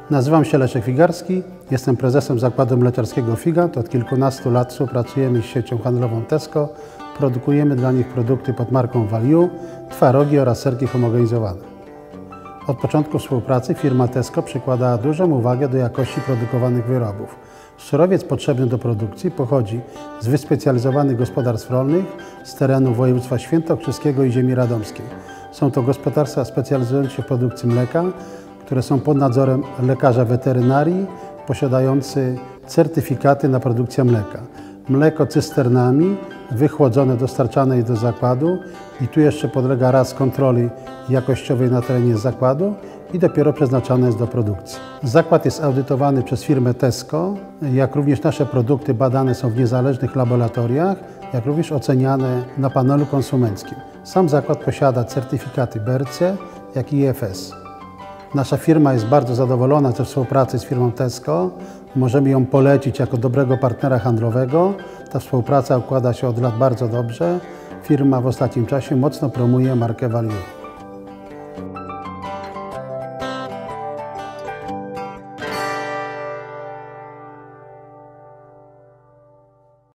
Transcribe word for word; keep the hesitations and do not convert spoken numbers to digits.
Nazywam się Leszek Figarski, jestem prezesem zakładu mleczarskiego Figant. Od kilkunastu lat współpracujemy z siecią handlową Tesco. Produkujemy dla nich produkty pod marką Value, twarogi oraz serki homogenizowane. Od początku współpracy firma Tesco przykłada dużą uwagę do jakości produkowanych wyrobów. Surowiec potrzebny do produkcji pochodzi z wyspecjalizowanych gospodarstw rolnych z terenu województwa świętokrzyskiego i ziemi radomskiej. Są to gospodarstwa specjalizujące się w produkcji mleka, które są pod nadzorem lekarza weterynarii, posiadający certyfikaty na produkcję mleka. Mleko cysternami, wychłodzone, dostarczane do zakładu i tu jeszcze podlega raz kontroli jakościowej na terenie zakładu i dopiero przeznaczane jest do produkcji. Zakład jest audytowany przez firmę Tesco, jak również nasze produkty badane są w niezależnych laboratoriach, jak również oceniane na panelu konsumenckim. Sam zakład posiada certyfikaty B R C, jak i I F S. Nasza firma jest bardzo zadowolona ze współpracy z firmą Tesco. Możemy ją polecić jako dobrego partnera handlowego. Ta współpraca układa się od lat bardzo dobrze. Firma w ostatnim czasie mocno promuje markę Value.